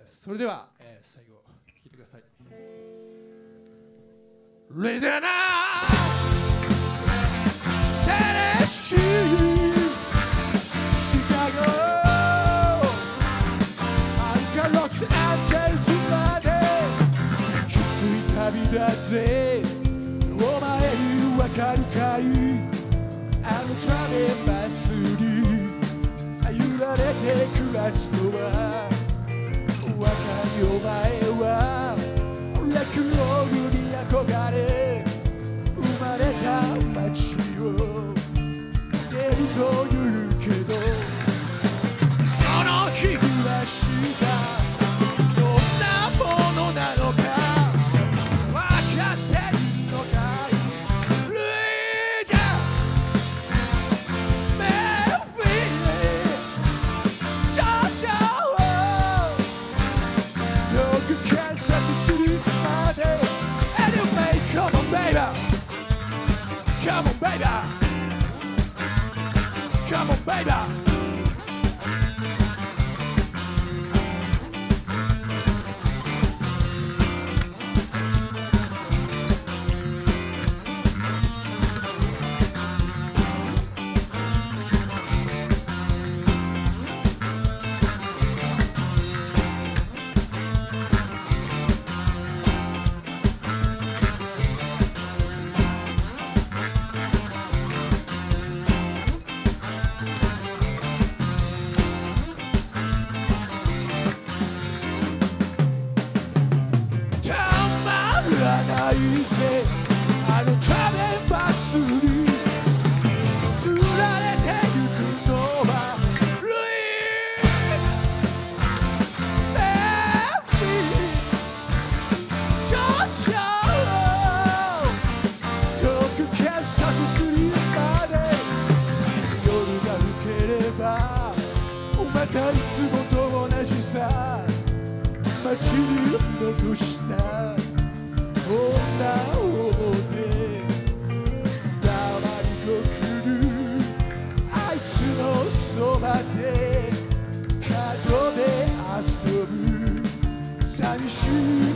それでは、最後聴いてください。レゼナテネシーシカゴアンカロスアンジェルスまできつい旅だぜお前にわかるかいあのトラベルバスに揺られて暮らすのは若いお前はレクロールに憧れ生まれた街を出るというけどこの日暮らしがどんなものなのか分かってるのかいルイジャメフィージョジョ遠くカンザスシティまで Anyway, come on baby Come on baby Come on babyないぜあのトラベルバスに釣られてゆくのはルイベビージョジョ遠くカンザスシティまで夜が更ければまたいつもと同じさ街に残した女をで黙りこくるあいつのそばで角で遊ぶ寂しい